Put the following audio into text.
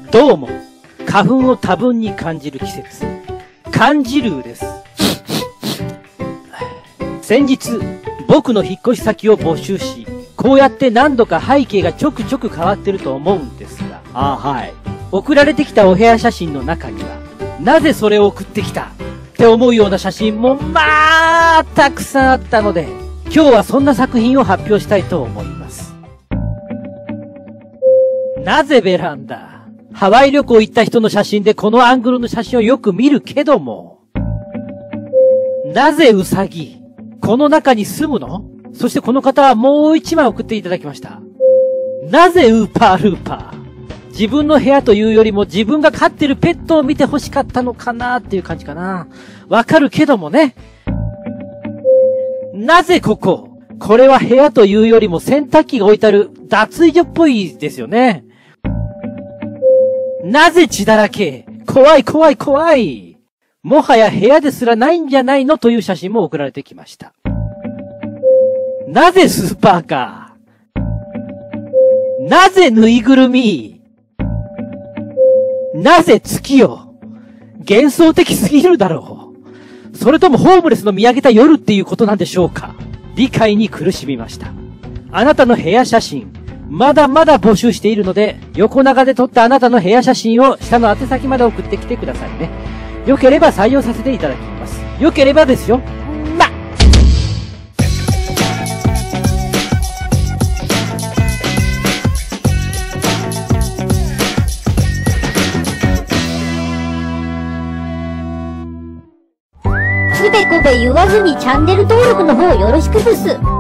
どうも、花粉を多分に感じる季節、感じるです。先日、僕の引っ越し先を募集し、こうやって何度か背景がちょくちょく変わってると思うんですが、はい。送られてきたお部屋写真の中には、なぜそれを送ってきたって思うような写真もたくさんあったので、今日はそんな作品を発表したいと思います。なぜベランダ？ハワイ旅行行った人の写真でこのアングルの写真をよく見るけども、なぜウサギ？この中に住むの？そしてこの方はもう一枚送っていただきました。なぜウーパールーパー？自分の部屋というよりも自分が飼ってるペットを見て欲しかったのかなっていう感じかな。わかるけどもね。なぜここ？これは部屋というよりも洗濯機が置いてある脱衣所っぽいですよね。なぜ血だらけ？怖い怖い怖い。もはや部屋ですらないんじゃないのという写真も送られてきました。なぜスーパーカー？なぜぬいぐるみ？なぜ月よ？幻想的すぎるだろう。それともホームレスの見上げた夜っていうことなんでしょうか？理解に苦しみました。あなたの部屋写真、まだまだ募集しているので、横長で撮ったあなたの部屋写真を下の宛先まで送ってきてくださいね。よければ採用させていただきます。よければですよ。 つべこべ言わずにチャンネル登録の方よろしくです。